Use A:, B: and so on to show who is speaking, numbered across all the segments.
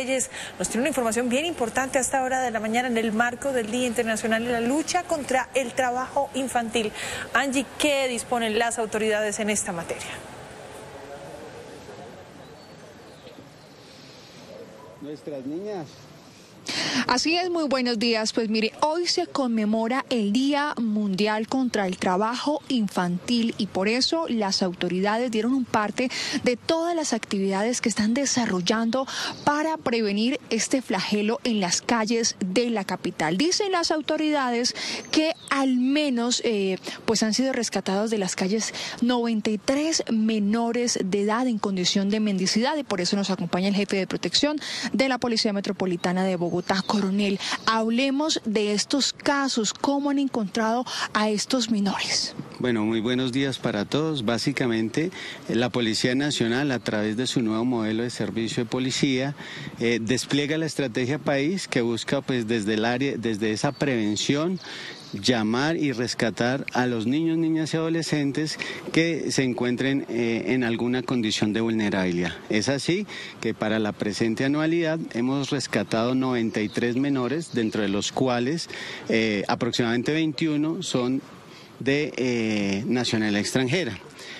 A: Reyes nos tiene una información bien importante a esta hora de la mañana en el marco del Día Internacional de la Lucha contra el Trabajo Infantil. Angie, ¿qué disponen las autoridades en esta materia?
B: Nuestras niñas.
C: Así es, muy buenos días. Pues mire, hoy se conmemora el Día Mundial contra el Trabajo Infantil y por eso las autoridades dieron un parte de todas las actividades que están desarrollando para prevenir este flagelo en las calles de la capital. Dicen las autoridades que al menos pues han sido rescatados de las calles 93 menores de edad en condición de mendicidad y por eso nos acompaña el jefe de protección de la Policía Metropolitana de Bogotá. Coronel, hablemos de estos casos, ¿cómo han encontrado a estos menores?
B: Bueno, muy buenos días para todos. Básicamente, la Policía Nacional, a través de su nuevo modelo de servicio de policía, despliega la estrategia país que busca, pues, desde esa prevención, llamar y rescatar a los niños, niñas y adolescentes que se encuentren en alguna condición de vulnerabilidad. Es así que para la presente anualidad hemos rescatado 93 menores, dentro de los cuales aproximadamente 21 son de nacionalidad extranjera.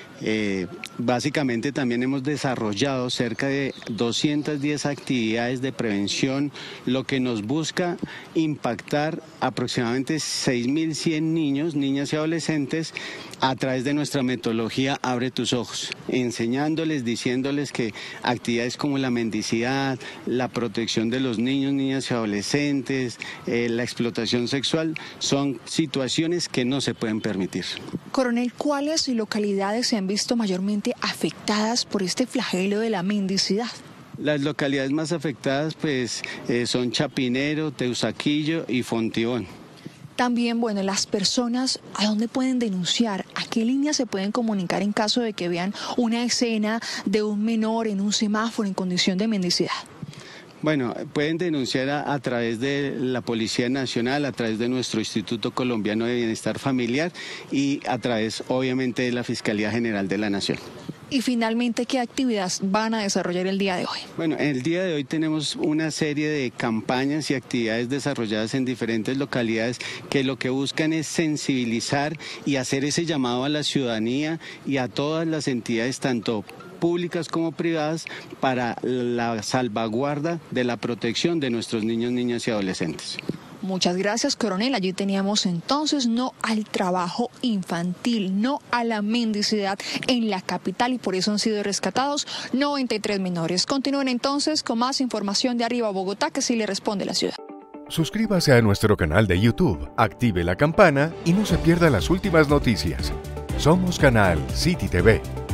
B: Básicamente también hemos desarrollado cerca de 210 actividades de prevención, lo que nos busca impactar aproximadamente 6.100 niños, niñas y adolescentes a través de nuestra metodología Abre tus ojos, enseñándoles, diciéndoles que actividades como la mendicidad, la protección de los niños, niñas y adolescentes, la explotación sexual, son situaciones que no se pueden permitir.
C: Coronel, ¿cuáles localidades se han visto mayormente afectadas por este flagelo de la mendicidad?
B: Las localidades más afectadas pues son Chapinero, Teusaquillo y Fontibón.
C: También, bueno, las personas, ¿a dónde pueden denunciar? ¿A qué línea se pueden comunicar en caso de que vean una escena de un menor en un semáforo en condición de mendicidad?
B: Bueno, pueden denunciar a través de la Policía Nacional, a través de nuestro Instituto Colombiano de Bienestar Familiar y a través, obviamente, de la Fiscalía General de la Nación.
C: Y finalmente, ¿qué actividades van a desarrollar el día de hoy?
B: Bueno, el día de hoy tenemos una serie de campañas y actividades desarrolladas en diferentes localidades que lo que buscan es sensibilizar y hacer ese llamado a la ciudadanía y a todas las entidades, tanto públicas como privadas, para la salvaguarda de la protección de nuestros niños, niñas y adolescentes.
C: Muchas gracias, coronel. Allí teníamos entonces no al trabajo infantil, no a la mendicidad en la capital y por eso han sido rescatados 93 menores. Continúen entonces con más información de Arriba Bogotá, que sí le responde la ciudad.
D: Suscríbase a nuestro canal de YouTube, active la campana y no se pierda las últimas noticias. Somos Canal City TV.